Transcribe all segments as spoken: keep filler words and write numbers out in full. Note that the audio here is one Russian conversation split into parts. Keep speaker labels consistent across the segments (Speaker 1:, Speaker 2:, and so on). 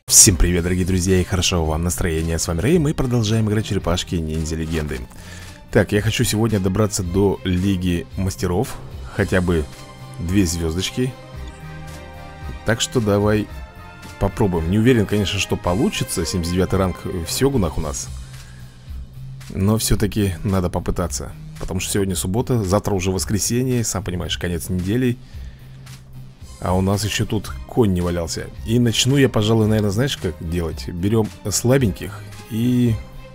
Speaker 1: Всем привет, дорогие друзья, и хорошего вам настроения. С вами Рэй, мы продолжаем играть черепашки ниндзя легенды. Так, я хочу сегодня добраться до Лиги Мастеров. Хотя бы две звездочки. Так что давай попробуем. Не уверен, конечно, что получится. семьдесят девятый ранг в Сёгунах у нас. Но все-таки надо попытаться. Потому что сегодня суббота, завтра уже воскресенье. Сам понимаешь, конец недели. А у нас еще тут конь не валялся. И начну я, пожалуй, наверное, знаешь, как делать? Берем слабеньких и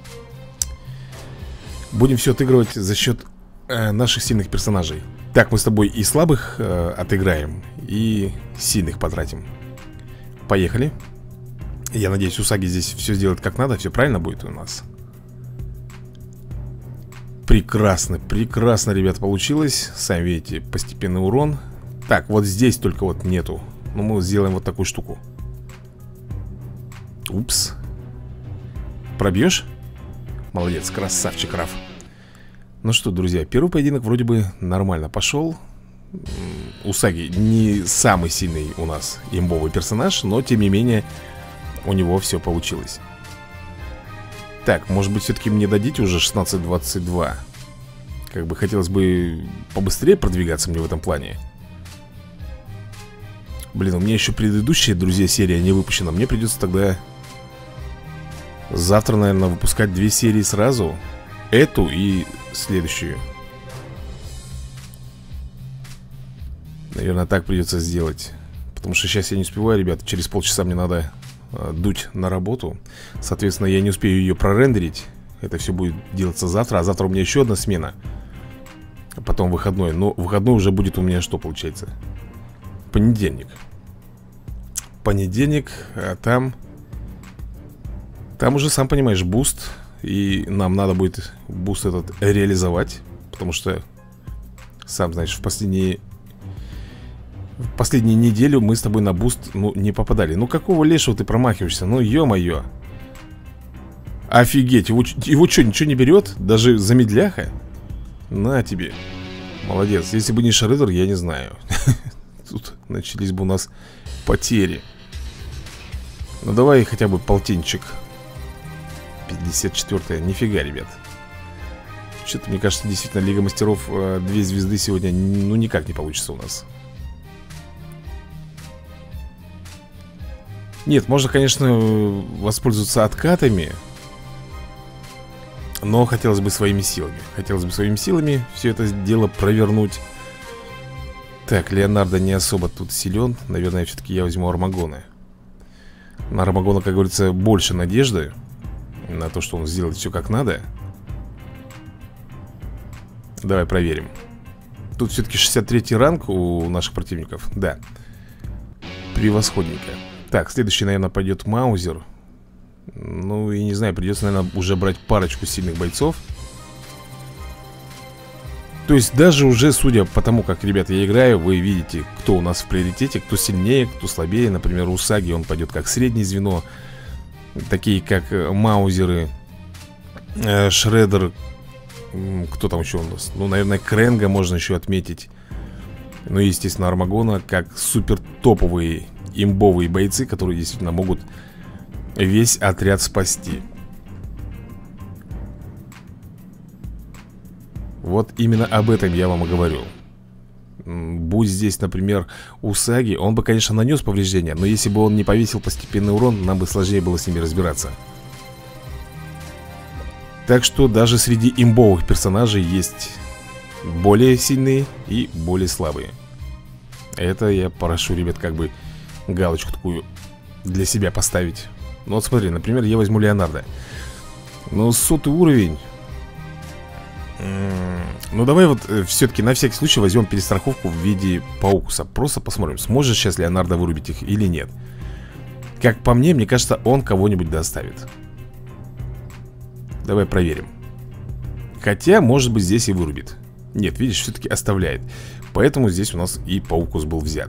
Speaker 1: будем все отыгрывать за счет э, наших сильных персонажей. Так, мы с тобой и слабых э, отыграем, и сильных потратим. Поехали. Я надеюсь, Усаги здесь все сделает как надо. Все правильно будет у нас. Прекрасно, прекрасно, ребят, получилось. Сами видите, постепенный урон. Так, вот здесь только вот нету. Но мы сделаем вот такую штуку. Упс. Пробьешь? Молодец, красавчик, Раф. Ну что, друзья, первый поединок вроде бы нормально пошел. Усаги не самый сильный у нас имбовый персонаж, но тем не менее у него все получилось. Так, может быть, все-таки мне дадите уже шестнадцать двадцать два. Как бы хотелось бы побыстрее продвигаться мне в этом плане. Блин, у меня еще предыдущая, друзья, серия не выпущена. Мне придется тогда завтра, наверное, выпускать две серии сразу. Эту и следующую. Наверное, так придется сделать. Потому что сейчас я не успеваю, ребята. Через полчаса мне надо э, дуть на работу. Соответственно, я не успею ее прорендерить. Это все будет делаться завтра. А завтра у меня еще одна смена. А потом выходной. Но выходной уже будет у меня что получается? Понедельник. Понедельник, а там Там уже, сам понимаешь, буст. И нам надо будет буст этот реализовать. Потому что, сам знаешь, в последние В последнюю неделю мы с тобой на буст, ну, не попадали. Ну, какого лешего ты промахиваешься? Ну, ё-моё. Офигеть, его, его что, ничего не берет? Даже замедляха? На тебе. Молодец, если бы не Шредер, я не знаю. Тут начались бы у нас потери. Ну давай хотя бы полтинчик. пятьдесят четвёртая, нифига, ребят. Что-то, мне кажется, действительно Лига Мастеров э, две звезды сегодня, ну, никак не получится у нас. Нет, можно, конечно, воспользоваться откатами. Но хотелось бы своими силами. Хотелось бы своими силами все это дело провернуть. Так, Леонардо не особо тут силен. Наверное, все-таки я возьму Армагона. На Армагона, как говорится, больше надежды на то, что он сделает все как надо. Давай проверим. Тут все-таки шестьдесят третий ранг у наших противников. Да. Превосходненько. Так, следующий, наверное, пойдет Маузер. Ну, и не знаю, придется, наверное, уже брать парочку сильных бойцов. То есть даже уже, судя по тому, как, ребята, я играю, вы видите, кто у нас в приоритете, кто сильнее, кто слабее. Например, Усаги, он пойдет как среднее звено. Такие как Маузеры, э, Шредер. Кто там еще у нас? Ну, наверное, Кренга можно еще отметить. Ну и, естественно, Армагона как супер топовые имбовые бойцы, которые действительно могут весь отряд спасти. Вот именно об этом я вам и говорю. Будь здесь, например, Усаги, он бы, конечно, нанес повреждения, но если бы он не повесил постепенный урон, нам бы сложнее было с ними разбираться. Так что даже среди имбовых персонажей есть более сильные и более слабые. Это я прошу, ребят, как бы галочку такую для себя поставить. Ну вот смотри, например, я возьму Леонардо. Ну, сотый уровень. Ну давай вот э, все-таки на всякий случай возьмем перестраховку в виде Паукуса. Просто посмотрим, сможет сейчас Леонардо вырубить их или нет. Как по мне, мне кажется, он кого-нибудь доставит. Давай проверим. Хотя, может быть, здесь и вырубит. Нет, видишь, все-таки оставляет. Поэтому здесь у нас и Паукус был взят.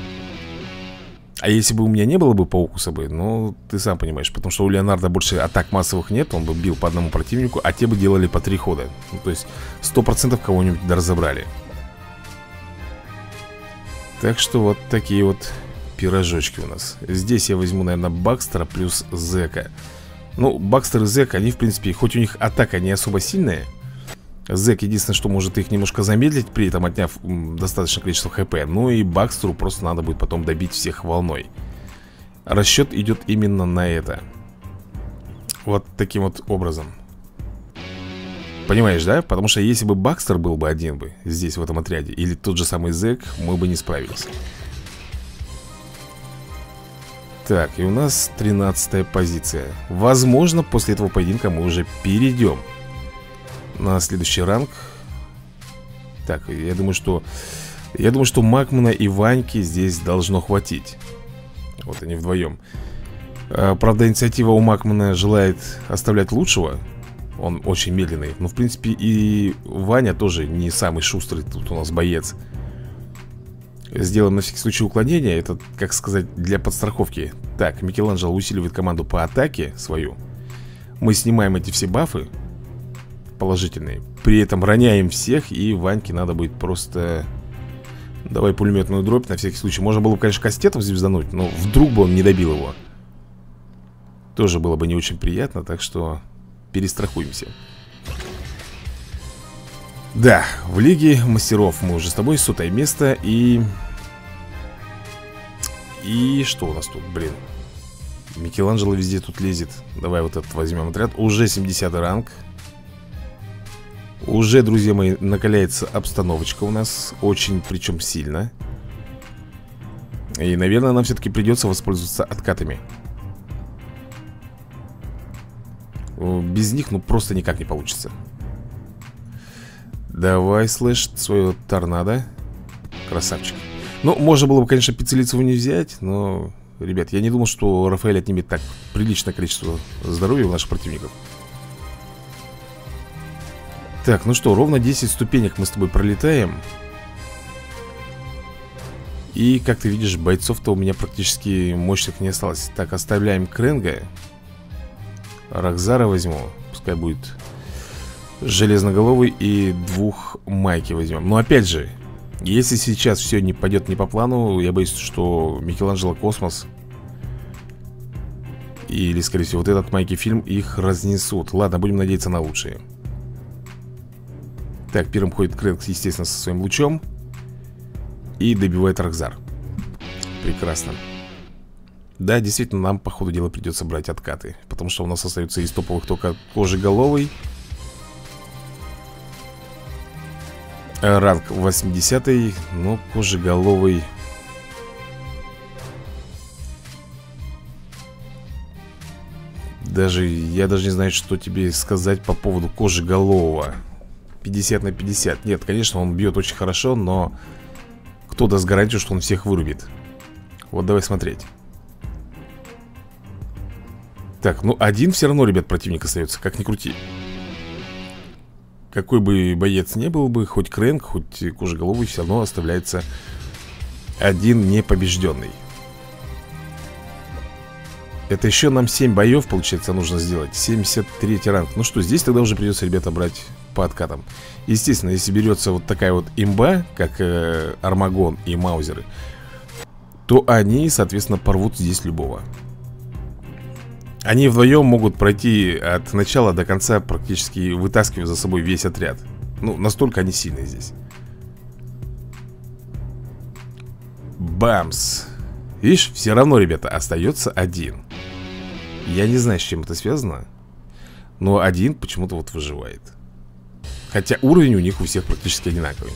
Speaker 1: А если бы у меня не было бы Паукуса бы, ну, ты сам понимаешь, потому что у Леонардо больше атак массовых нет, он бы бил по одному противнику, а те бы делали по три хода. Ну, то есть сто процентов кого-нибудь разобрали. Так что вот такие вот пирожочки у нас. Здесь я возьму, наверное, Бакстера плюс Зека. Ну, Бакстер и Зек, они, в принципе, хоть у них атака не особо сильная. Зек единственное, что может их немножко замедлить, при этом отняв достаточное количество хп. Ну и Бакстеру просто надо будет потом добить всех волной. Расчет идет именно на это. Вот таким вот образом. Понимаешь, да? Потому что если бы Бакстер был бы один бы здесь, в этом отряде, или тот же самый Зек, мы бы не справились. Так, и у нас тринадцатая позиция. Возможно, после этого поединка мы уже перейдем на следующий ранг. Так, я думаю, что Я думаю, что Макмана и Ваньки здесь должно хватить. Вот они вдвоем. а, Правда, инициатива у Макмана желает оставлять лучшего. Он очень медленный. Но, в принципе, и Ваня тоже не самый шустрый тут у нас боец. Сделаем на всякий случай уклонение. Это, как сказать, для подстраховки. Так, Микеланджело усиливает команду по атаке свою. Мы снимаем эти все бафы положительные. При этом роняем всех. И Ваньке надо будет просто... Давай пулеметную дробь на всякий случай. Можно было бы, конечно, кастетом звездануть, но вдруг бы он не добил его. Тоже было бы не очень приятно. Так что перестрахуемся. Да, в Лиге Мастеров мы уже с тобой, сотое место. И... И что у нас тут, блин? Микеланджело везде тут лезет. Давай вот этот возьмем отряд. Уже семидесятый ранг. Уже, друзья мои, накаляется обстановочка у нас. Очень, причем сильно. И, наверное, нам все-таки придется воспользоваться откатами. Без них, ну, просто никак не получится. Давай, слэш, свое торнадо. Красавчик. Ну, можно было бы, конечно, Пиццелицеву не взять. Но, ребят, я не думал, что Рафаэль отнимет так приличное количество здоровья у наших противников. Так, ну что, ровно десять ступенек мы с тобой пролетаем. И, как ты видишь, бойцов-то у меня практически мощных не осталось. Так, оставляем Кренга. Рахзара возьму. Пускай будет железноголовый. И двух Майки возьмем. Но опять же, если сейчас все не пойдет не по плану, я боюсь, что Микеланджело Космос или, скорее всего, вот этот Майки фильм их разнесут. Ладно, будем надеяться на лучшее. Так, первым ходит Крэнк, естественно, со своим лучом. И добивает Рахзар. Прекрасно. Да, действительно, нам, по ходу дела, придется брать откаты. Потому что у нас остается из топовых только Кожеголовый. Ранг восьмидесятый. Но Кожеголовый... Даже, я даже не знаю, что тебе сказать по поводу Кожеголового. пятьдесят на пятьдесят. Нет, конечно, он бьет очень хорошо, но кто даст гарантию, что он всех вырубит? Вот давай смотреть. Так, ну один все равно, ребят, противник остается, как ни крути. Какой бы боец не был бы, хоть Крэнк, хоть Кожеголовый, все равно оставляется один непобежденный. Это еще нам семь боев, получается, нужно сделать. семьдесят третий ранг. Ну что, здесь тогда уже придется, ребята, брать по откатам. Естественно, если берется вот такая вот имба, как э, Армагон и Маузеры, то они, соответственно, порвут здесь любого. Они вдвоем могут пройти от начала до конца, практически вытаскивая за собой весь отряд. Ну, настолько они сильные здесь. Бамс. Видишь, все равно, ребята, остается один. Я не знаю, с чем это связано, но один почему-то вот выживает. Хотя уровень у них у всех практически одинаковый.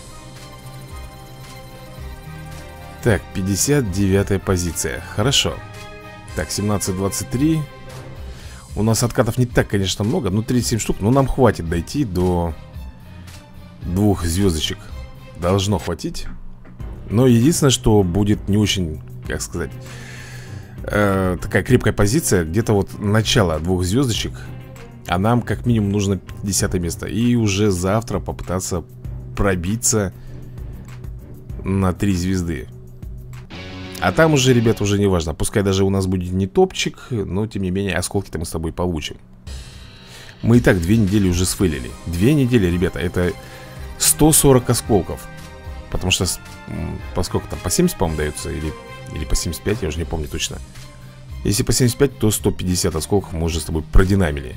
Speaker 1: Так, пятьдесят девятая позиция. Хорошо. Так, семнадцать двадцать три. У нас откатов не так, конечно, много, но тридцать семь штук. Но нам хватит дойти до двух звездочек. Должно хватить. Но единственное, что будет не очень, как сказать, э, такая крепкая позиция. Где-то вот начало двух звездочек. А нам как минимум нужно пятидесятое место. И уже завтра попытаться пробиться на три звезды. А там уже, ребят, уже не важно. Пускай даже у нас будет не топчик, но тем не менее осколки-то мы с тобой получим. Мы и так две недели уже сфейлили. Две недели, ребята, это сто сорок осколков. Потому что, поскольку там по семьдесят, по-моему, дается, или, или по семьдесят пять, я уже не помню точно. Если по семьдесят пять, то сто пятьдесят осколков мы уже с тобой продинамили.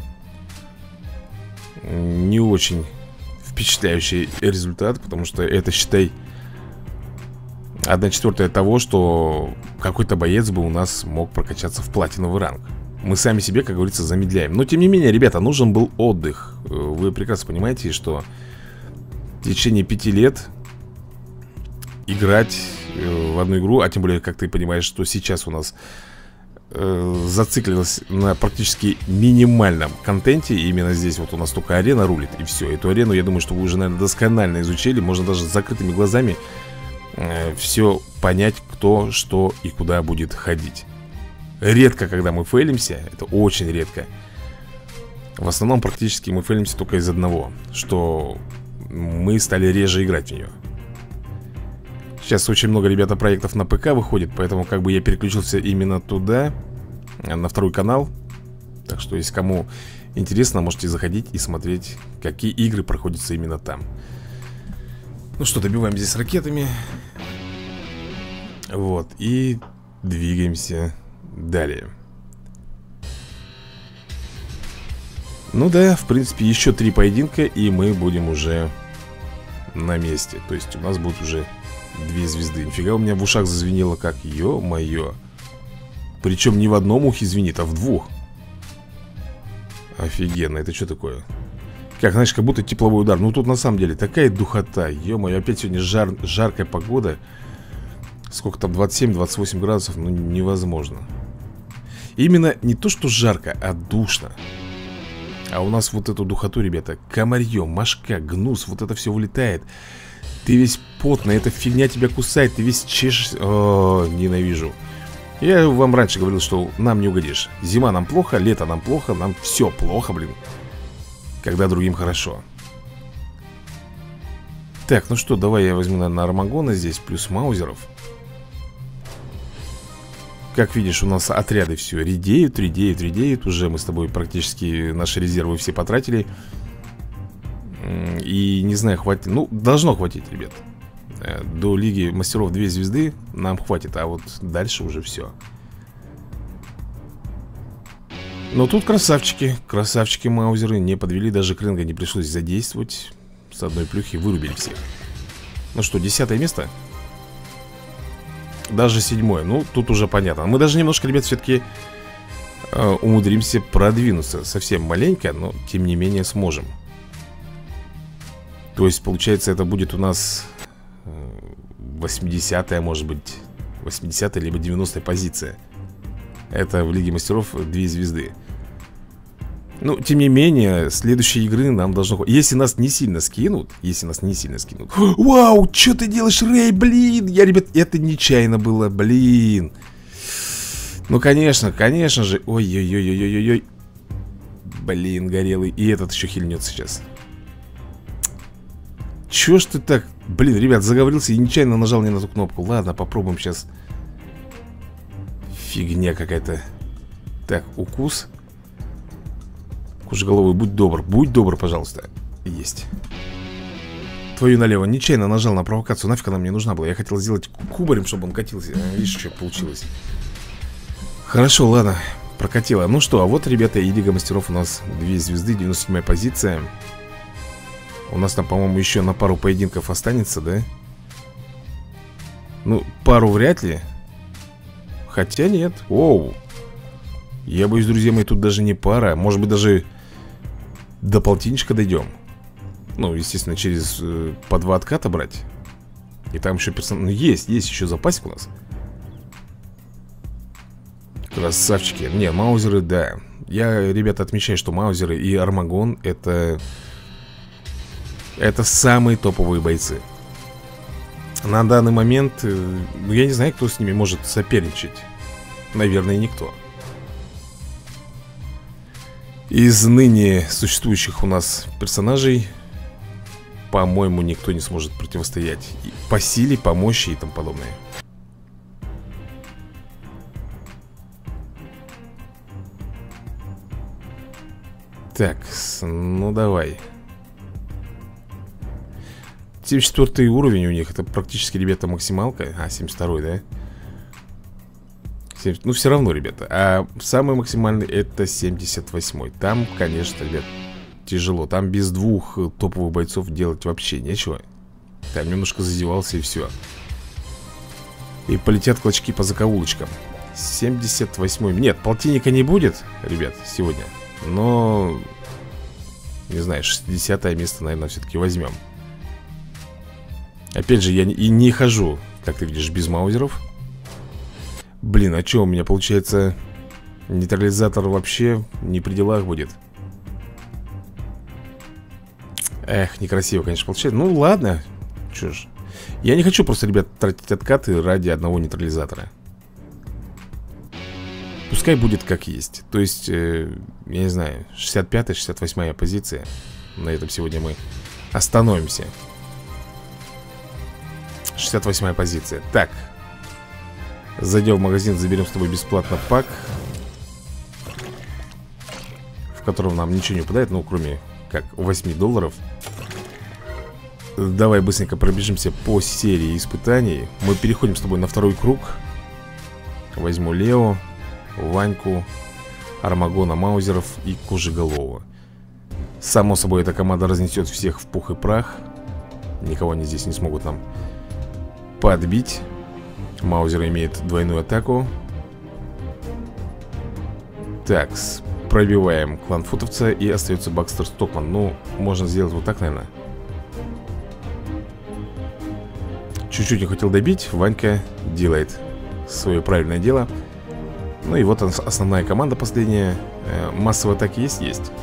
Speaker 1: Не очень впечатляющий результат, потому что это, считай, одна четвертая того, что какой-то боец бы у нас мог прокачаться в платиновый ранг. Мы сами себе, как говорится, замедляем. Но, тем не менее, ребята, нужен был отдых. Вы прекрасно понимаете, что в течение пяти лет играть в одну игру, а тем более, как ты понимаешь, что сейчас у нас э, зациклилось на практически минимальном контенте. И именно здесь вот у нас только арена рулит, и все. Эту арену, я думаю, что вы уже, наверное, досконально изучили. Можно даже с закрытыми глазами э, все понять, кто, что и куда будет ходить. Редко, когда мы фейлимся, это очень редко. В основном практически мы фейлимся только из одного, что мы стали реже играть в нее. Сейчас очень много, ребята, проектов на ПК выходит, поэтому как бы я переключился именно туда, на второй канал. Так что, если кому интересно, можете заходить и смотреть, какие игры проходятся именно там. Ну что, добиваем здесь ракетами. Вот, и двигаемся далее. Ну да, в принципе, еще три поединка, и мы будем уже на месте. То есть у нас будет уже две звезды. Нифига, у меня в ушах зазвенело как, ё-моё. Причем не в одном ухе звенит, а в двух. Офигенно, это что такое? Как, знаешь, как будто тепловой удар. Ну тут на самом деле такая духота. Ё-моё, опять сегодня жар, жаркая погода. Сколько там, двадцать семь двадцать восемь градусов, ну невозможно. Именно не то, что жарко, а душно. А у нас вот эту духоту, ребята, комарье, мошка, гнус, вот это все вылетает. Ты весь потный, эта фигня тебя кусает, ты весь чешешь. О, ненавижу. Я вам раньше говорил, что нам не угодишь. Зима нам плохо, лето нам плохо, нам все плохо, блин. Когда другим хорошо. Так, ну что, давай я возьму, наверное, Армагона здесь, плюс маузеров. Как видишь, у нас отряды все редеют, редеют, редеют. Уже мы с тобой практически наши резервы все потратили. И не знаю, хватит. Ну, должно хватить, ребят. До Лиги Мастеров две звезды нам хватит, а вот дальше уже все. Но тут красавчики, красавчики маузеры не подвели. Даже Кренга не пришлось задействовать. С одной плюхи вырубили всех. Ну что, десятое место? Даже седьмое, ну тут уже понятно. Мы даже немножко, ребят, все-таки э, умудримся продвинуться. Совсем маленько, но тем не менее сможем. То есть, получается, это будет у нас э, восьмидесятая, может быть, восьмидесятая либо девяностая позиция. Это в Лиге Мастеров две звезды. Ну, тем не менее, следующей игры нам должно... Если нас не сильно скинут, если нас не сильно скинут... Вау, что ты делаешь, Рэй, блин? Я, ребят, это нечаянно было, блин. Ну, конечно, конечно же. Ой-ой-ой-ой-ой-ой. Блин, горелый. И этот еще хильнет сейчас. Че ж ты так... Блин, ребят, заговорился и нечаянно нажал не на ту кнопку. Ладно, попробуем сейчас. Фигня какая-то. Так, укус. Кожеголовый, будь добр, будь добр, пожалуйста. Есть. Твою налево, нечаянно нажал на провокацию. Нафиг она мне нужна была, я хотел сделать кубарем, чтобы он катился. Видишь, что получилось. Хорошо, ладно, прокатило. Ну что, а вот, ребята, и Лига Мастеров у нас две звезды, девяносто седьмая позиция. У нас там, по-моему, еще на пару поединков останется, да? Ну, пару вряд ли. Хотя нет. Оу. Я боюсь, друзья мои, тут даже не пара. Может быть, даже до полтинничка дойдем. Ну, естественно, через э, по два отката брать. И там еще персон... Ну, есть, есть еще запасик у нас. Красавчики. Не, маузеры, да. Я, ребята, отмечаю, что маузеры и Армагон это... Это самые топовые бойцы. На данный момент, э, ну, я не знаю, кто с ними может соперничать. Наверное, никто. Из ныне существующих у нас персонажей, по-моему, никто не сможет противостоять и по силе, по мощи и тому подобное. Так, ну давай. семьдесят четвёртый уровень у них. Это практически, ребята, максималка. А, семьдесят второй, да? семьдесят... Ну, все равно, ребята. А самый максимальный это семьдесят восьмой. Там, конечно, ребят, тяжело. Там без двух топовых бойцов делать вообще нечего. Там немножко зазевался и все. И полетят клочки по закоулочкам. семьдесят восьмой. Нет, полтинника не будет, ребят, сегодня. Но, не знаю, шестидесятое место, наверное, все-таки возьмем. Опять же, я и не хожу, как ты видишь, без маузеров. Блин, а что у меня получается? Нейтрализатор вообще не при делах будет. Эх, некрасиво, конечно, получается. Ну ладно, что ж. Я не хочу просто, ребят, тратить откаты ради одного нейтрализатора. Пускай будет как есть. То есть, э, я не знаю, шестьдесят пятая, шестьдесят восьмая позиция. На этом сегодня мы остановимся. шестьдесят восьмая позиция. Так, зайдем в магазин, заберем с тобой бесплатно пак, в котором нам ничего не упадает, ну, кроме как восемь долларов. Давай быстренько пробежимся по серии испытаний. Мы переходим с тобой на второй круг. Возьму Лео, Ваньку, Армагона, Маузеров и Кожеголового. Само собой, эта команда разнесет всех в пух и прах. Никого они здесь не смогут нам подбить. Маузер имеет двойную атаку. Так, пробиваем клан Футовца. И остается Бакстер Стокман. Ну, можно сделать вот так, наверное. Чуть-чуть не хотел добить. Ванька делает свое правильное дело. Ну и вот основная команда последняя. Массовые атаки есть? Есть.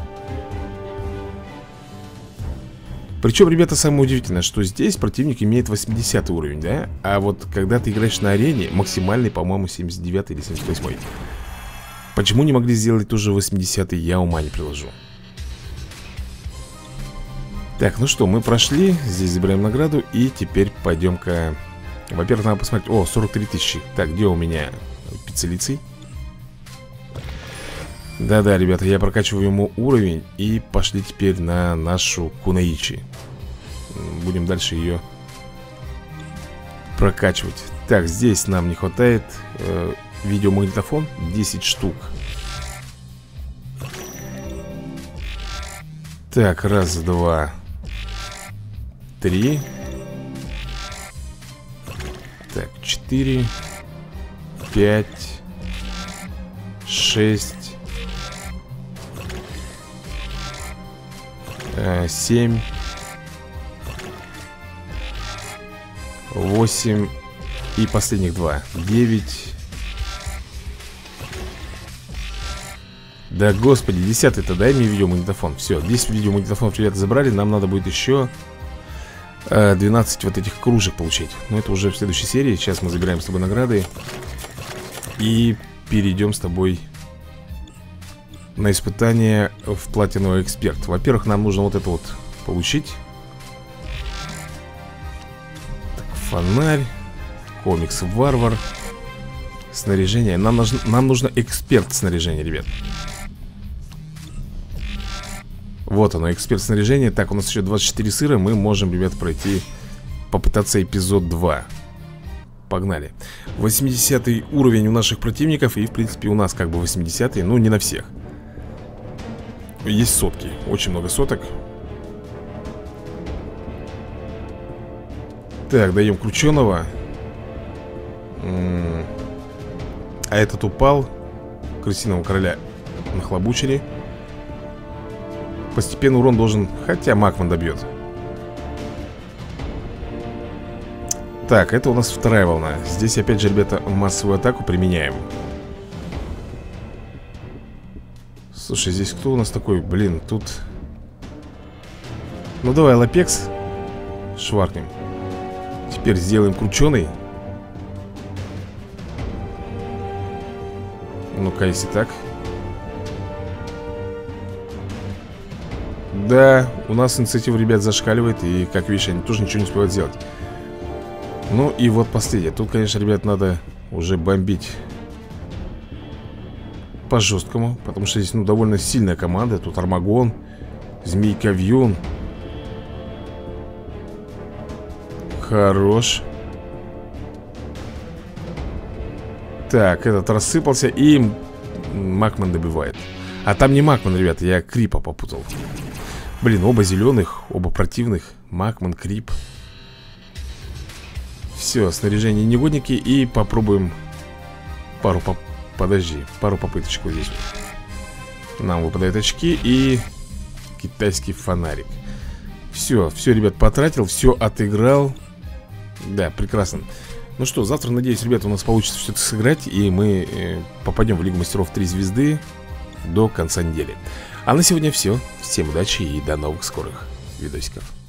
Speaker 1: Причем, ребята, самое удивительное, что здесь противник имеет восьмидесятый уровень, да? А вот когда ты играешь на арене, максимальный, по-моему, семьдесят девятый или семьдесят восьмой. Почему не могли сделать тоже восьмидесятый, я ума не приложу. Так, ну что, мы прошли. Здесь забираем награду. И теперь пойдем-ка... Во-первых, надо посмотреть... О, сорок три тысячи. Так, где у меня пиццелицей? Да-да, ребята, я прокачиваю ему уровень. И пошли теперь на нашу Кунаичи. Будем дальше ее прокачивать. Так, здесь нам не хватает э, видеомагнитофон. десять штук. Так, раз, два, три. Так, четыре, пять, шесть, семь, восемь и последних два. девять. Да господи, десятый-то дай мне видеомагнитофон. Все, десять видеомагнитофонов, ребята, забрали. Нам надо будет еще э, двенадцать вот этих кружек получить. Но это уже в следующей серии. Сейчас мы забираем с тобой награды и перейдем с тобой на испытание в платиновый эксперт. Во-первых, нам нужно вот это вот получить. Так, фонарь, комикс варвар, снаряжение. Нам нужно, нам нужно эксперт снаряжения, ребят. Вот оно, эксперт снаряжения. Так, у нас еще двадцать четыре сыра. Мы можем, ребят, пройти, попытаться эпизод два. Погнали. восьмидесятый уровень у наших противников. И, в принципе, у нас как бы восьмидесятый. Ну, не на всех. Есть сотки, очень много соток. Так, даем крученого. М-м- А этот упал. Крысиного короля нахлобучили. Постепенно урон должен... Хотя Макман добьет. Так, это у нас вторая волна. Здесь опять же, ребята, массовую атаку применяем. Слушай, здесь кто у нас такой? Блин, тут... Ну давай лапекс шваркнем. Теперь сделаем крученый. Ну-ка, если так. Да, у нас инициатива, ребят, зашкаливает. И, как видишь, они тоже ничего не успевают сделать. Ну и вот последнее. Тут, конечно, ребят, надо уже бомбить по-жесткому, потому что здесь, ну, довольно сильная команда. Тут Армагон, Змейка Вьюн. Хорош. Так, этот рассыпался. И Макман добивает. А там не Макман, ребята, я Крипа попутал. Блин, оба зеленых, оба противных. Макман, Крип. Все, снаряжение негодники. И попробуем пару поп... Подожди, пару попыточек вот здесь. Нам выпадают очки и китайский фонарик. Все, все, ребят, потратил, все отыграл. Да, прекрасно. Ну что, завтра, надеюсь, ребята, у нас получится все это сыграть. И мы э, попадем в Лигу Мастеров три звезды до конца недели. А на сегодня все. Всем удачи и до новых скорых видосиков.